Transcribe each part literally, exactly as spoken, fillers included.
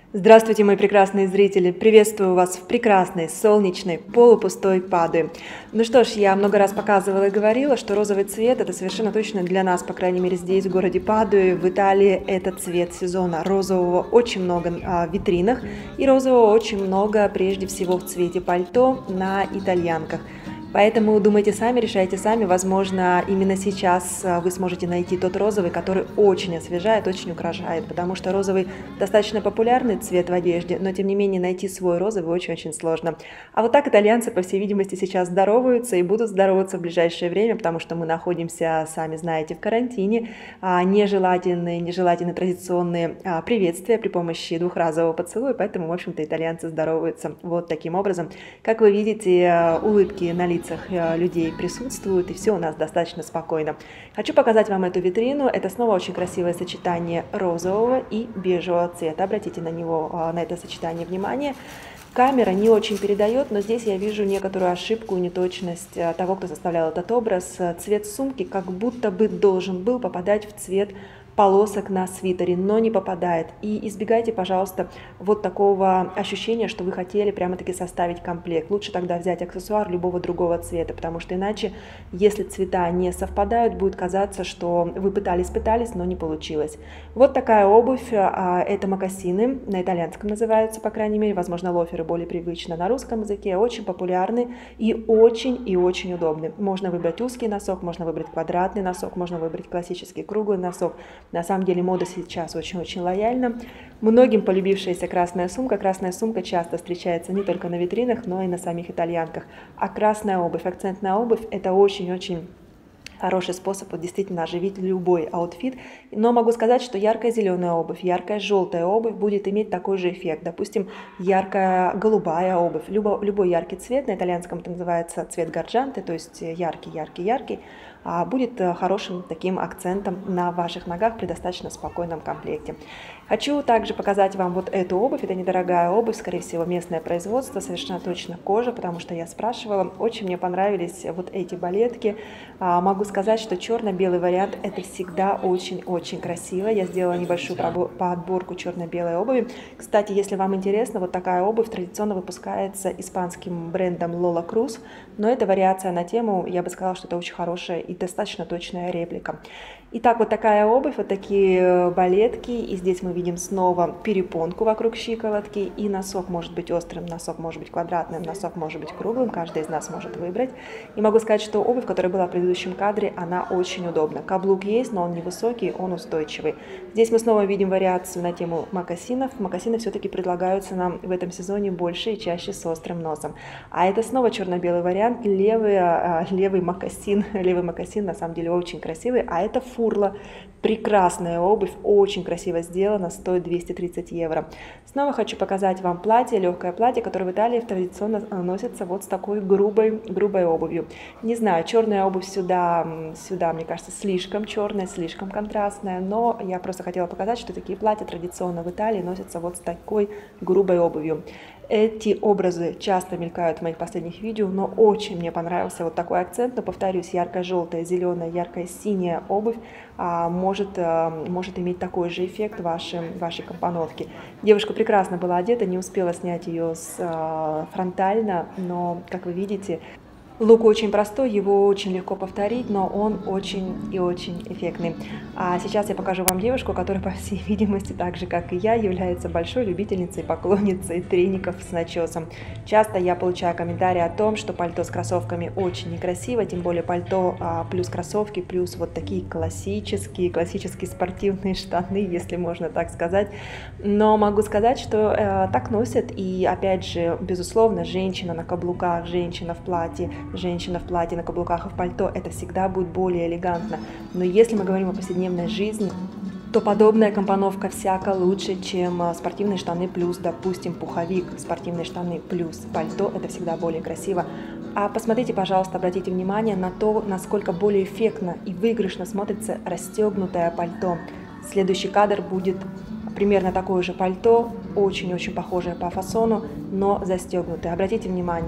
Здравствуйте, мои прекрасные зрители! Приветствую вас в прекрасной, солнечной, полупустой Падуе. Ну что ж, я много раз показывала и говорила, что розовый цвет – это совершенно точно для нас, по крайней мере здесь, в городе Падуе, в Италии, это цвет сезона. Розового очень много в витринах, и розового очень много, прежде всего, в цвете пальто на итальянках. Поэтому думайте сами, решайте сами. Возможно, именно сейчас вы сможете найти тот розовый, который очень освежает, очень украшает, потому что розовый достаточно популярный цвет в одежде, но тем не менее найти свой розовый очень-очень сложно. А вот так итальянцы, по всей видимости, сейчас здороваются и будут здороваться в ближайшее время, потому что мы находимся, сами знаете, в карантине. Нежелательные, нежелательные традиционные приветствия при помощи двухразового поцелуя, поэтому, в общем-то, итальянцы здороваются вот таким образом. Как вы видите, улыбки на лицах людей присутствуют, и все у нас достаточно спокойно. Хочу показать вам эту витрину. Это снова очень красивое сочетание розового и бежевого цвета. Обратите на него, на это сочетание внимание. Камера не очень передает, но здесь я вижу некоторую ошибку, неточность того, кто составлял этот образ. Цвет сумки как будто бы должен был попадать в цвет полосок на свитере, но не попадает. И избегайте, пожалуйста, вот такого ощущения, что вы хотели прямо-таки составить комплект. Лучше тогда взять аксессуар любого другого цвета, потому что иначе, если цвета не совпадают, будет казаться, что вы пытались-пытались, но не получилось. Вот такая обувь. Это мокасины, на итальянском называются, по крайней мере, возможно, лоферы более привычно. На русском языке очень популярны и очень и очень удобны. Можно выбрать узкий носок, можно выбрать квадратный носок, можно выбрать классический круглый носок. На самом деле мода сейчас очень-очень лояльна. Многим полюбившаяся красная сумка. Красная сумка часто встречается не только на витринах, но и на самих итальянках. А красная обувь, акцентная обувь – это очень-очень хороший способ вот, действительно оживить любой аутфит. Но могу сказать, что яркая зеленая обувь, яркая желтая обувь будет иметь такой же эффект. Допустим, яркая голубая обувь, любо, любой яркий цвет, на итальянском это называется цвет горджанте, то есть яркий-яркий-яркий, будет хорошим таким акцентом на ваших ногах при достаточно спокойном комплекте. Хочу также показать вам вот эту обувь. Это недорогая обувь, скорее всего, местное производство, совершенно точно кожа, потому что я спрашивала. Очень мне понравились вот эти балетки. Могу сказать, что черно-белый вариант – это всегда очень-очень красиво. Я сделала небольшую подборку черно-белой обуви. Кстати, если вам интересно, вот такая обувь традиционно выпускается испанским брендом Lola Cruz, но это вариация на тему, я бы сказала, что это очень хорошая и достаточно точная реплика. Итак, вот такая обувь, вот такие балетки, и здесь мы видим снова перепонку вокруг щиколотки, и носок может быть острым, носок может быть квадратным, носок может быть круглым, каждый из нас может выбрать. И могу сказать, что обувь, которая была в предыдущем кадре, она очень удобна. Каблук есть, но он невысокий, он устойчивый. Здесь мы снова видим вариацию на тему мокасинов. Мокасины все-таки предлагаются нам в этом сезоне больше и чаще с острым носом. А это снова черно-белый вариант, левый, левый мокасин, левый мокасин на самом деле очень красивый, а это фурла. Прекрасная обувь, очень красиво сделана, стоит двести тридцать евро. Снова хочу показать вам платье, легкое платье, которое в Италии традиционно носится вот с такой грубой, грубой обувью. Не знаю, черная обувь сюда, сюда, мне кажется, слишком черная, слишком контрастная, но я просто хотела показать, что такие платья традиционно в Италии носятся вот с такой грубой обувью. Эти образы часто мелькают в моих последних видео, но очень мне понравился вот такой акцент. Но, повторюсь, ярко-желтая, зеленая, ярко-синяя обувь а, может, а, может иметь такой же эффект в вашей, вашей компоновке. Девушка прекрасно была одета, не успела снять ее с, а, фронтально, но, как вы видите, лук очень простой, его очень легко повторить, но он очень и очень эффектный. А сейчас я покажу вам девушку, которая, по всей видимости, так же, как и я, является большой любительницей, поклонницей треников с начесом. Часто я получаю комментарии о том, что пальто с кроссовками очень некрасиво, тем более пальто а, плюс кроссовки, плюс вот такие классические, классические спортивные штаны, если можно так сказать. Но могу сказать, что э, так носят, и опять же, безусловно, женщина на каблуках, женщина в платье, женщина в платье, на каблуках и в пальто, это всегда будет более элегантно. Но если мы говорим о повседневной жизни, то подобная компоновка всяко лучше, чем спортивные штаны плюс, допустим, пуховик, спортивные штаны плюс пальто, это всегда более красиво. А посмотрите, пожалуйста, обратите внимание на то, насколько более эффектно и выигрышно смотрится расстегнутое пальто. Следующий кадр будет примерно такое же пальто, очень-очень похожее по фасону, но застегнутое. Обратите внимание,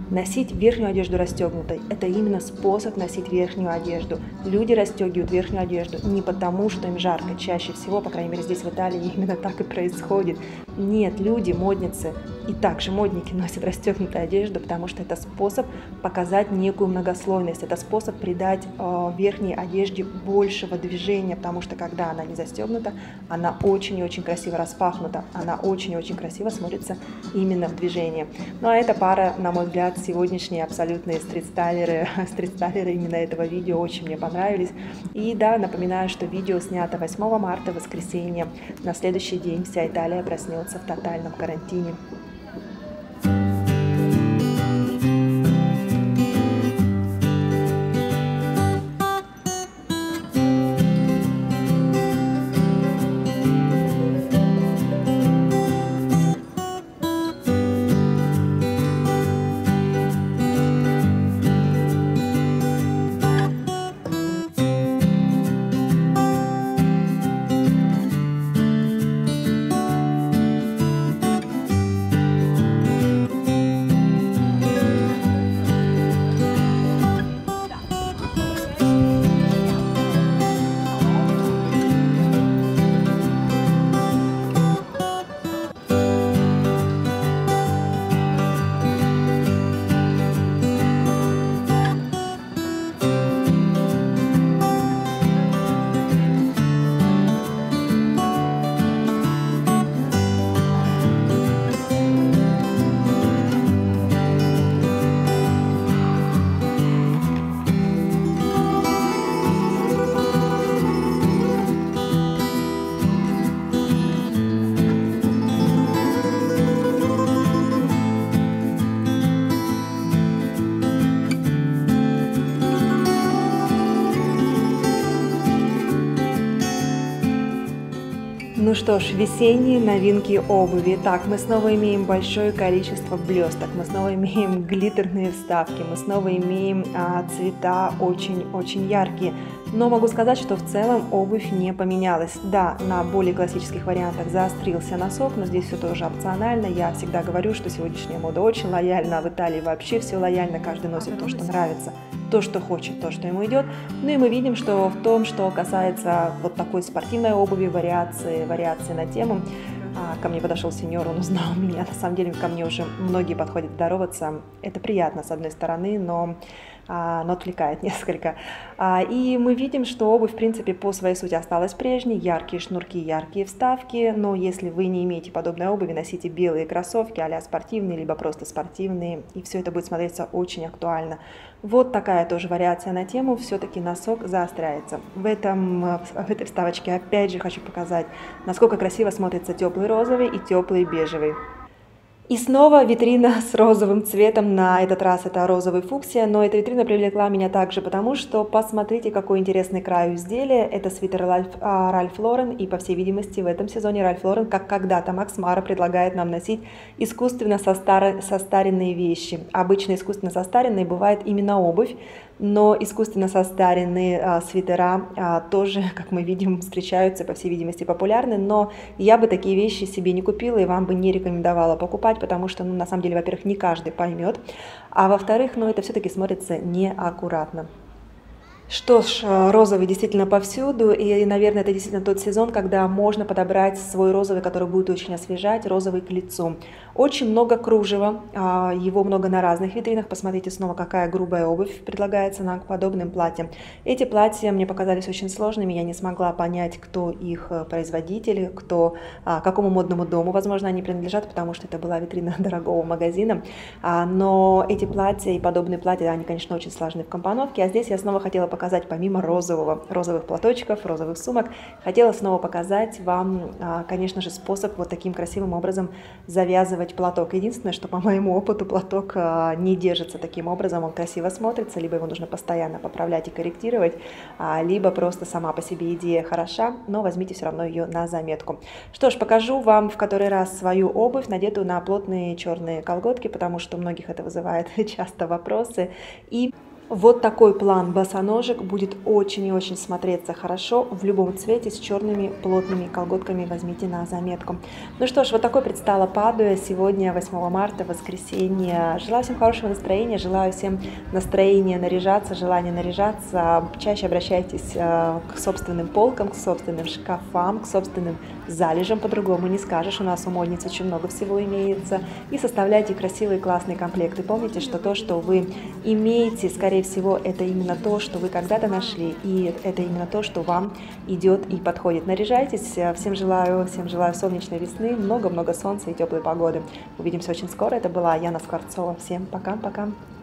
Носить верхнюю одежду расстегнутой – это именно способ носить верхнюю одежду. Люди расстегивают верхнюю одежду не потому, что им жарко. Чаще всего, по крайней мере здесь в Италии, именно так и происходит. Нет, люди, модницы и также модники носят расстегнутую одежду, потому что это способ показать некую многослойность. Это способ придать э, верхней одежде большего движения, потому что когда она не застегнута, она очень и очень красиво распахнута. Она очень и очень красиво смотрится именно в движении. Ну а эта пара, на мой взгляд, сегодняшние абсолютные стрит-стайлеры, стрит-стайлеры именно этого видео очень мне понравились. И да, напоминаю, что видео снято восьмого марта, воскресенье. На следующий день вся Италия проснется в тотальном карантине. Ну что ж, весенние новинки обуви. Так, мы снова имеем большое количество блесток, мы снова имеем глиттерные вставки, мы снова имеем а, цвета очень-очень яркие. Но могу сказать, что в целом обувь не поменялась. Да, на более классических вариантах заострился носок, но здесь все тоже опционально. Я всегда говорю, что сегодняшняя мода очень лояльна, а в Италии вообще все лояльно, каждый носит то, что нравится, то, что хочет, то, что ему идет. Ну и мы видим, что в том, что касается вот такой спортивной обуви, вариации, вариации на тему, ко мне подошел сеньор, он узнал меня, на самом деле ко мне уже многие подходят здороваться. Это приятно, с одной стороны, но, но отвлекает несколько. И мы видим, что обувь, в принципе, по своей сути осталась прежней. Яркие шнурки, яркие вставки, но если вы не имеете подобной обуви, носите белые кроссовки а-ля спортивные, либо просто спортивные, и все это будет смотреться очень актуально. Вот такая тоже вариация на тему, все-таки носок заостряется. В, этом, в этой вставочке опять же хочу показать, насколько красиво смотрится теплый розовый и теплый бежевый. И снова витрина с розовым цветом, на этот раз это розовый фуксия, но эта витрина привлекла меня также потому, что посмотрите, какой интересный край у изделия. Это свитер Ральф Лорен, и по всей видимости в этом сезоне Ральф Лорен, как когда-то Макс Мара, предлагает нам носить искусственно состар... состаренные вещи. Обычно искусственно состаренные бывает именно обувь, но искусственно состаренные а, свитера а, тоже, как мы видим, встречаются, по всей видимости, популярны, но я бы такие вещи себе не купила и вам бы не рекомендовала покупать, потому что, ну, на самом деле, во-первых, не каждый поймет, а во-вторых, ну, это все-таки смотрится неаккуратно. Что ж, розовый действительно повсюду, и, наверное, это действительно тот сезон, когда можно подобрать свой розовый, который будет очень освежать, розовый к лицу. Очень много кружева, его много на разных витринах. Посмотрите снова, какая грубая обувь предлагается нам к подобным платьям. Эти платья мне показались очень сложными, я не смогла понять, кто их производитель, кто, какому модному дому, возможно, они принадлежат, потому что это была витрина дорогого магазина. Но эти платья и подобные платья, они, конечно, очень сложны в компоновке, а здесь я снова хотела показать, показать помимо розового, розовых платочков, розовых сумок, хотела снова показать вам, конечно же, способ вот таким красивым образом завязывать платок. Единственное, что по моему опыту платок не держится таким образом, он красиво смотрится, либо его нужно постоянно поправлять и корректировать, либо просто сама по себе идея хороша, но возьмите все равно ее на заметку. Что ж, покажу вам в который раз свою обувь, надетую на плотные черные колготки, потому что у многих это вызывает часто вопросы. И Вот такой план босоножек будет очень и очень смотреться хорошо в любом цвете с черными плотными колготками, возьмите на заметку. Ну что ж, вот такой предстала Падуя сегодня, восьмого марта, воскресенье. Желаю всем хорошего настроения, желаю всем настроения наряжаться, желания наряжаться. Чаще обращайтесь к собственным полкам, к собственным шкафам, к собственным залежам, по-другому не скажешь, у нас у модниц очень много всего имеется. И составляйте красивые классные комплекты. Помните, что то, что вы имеете, скорее всего, это именно то, что вы когда-то нашли, и это именно то, что вам идет и подходит. Наряжайтесь, всем желаю, всем желаю солнечной весны, много-много солнца и теплой погоды. Увидимся очень скоро. Это была Яна Скворцова. Всем пока-пока.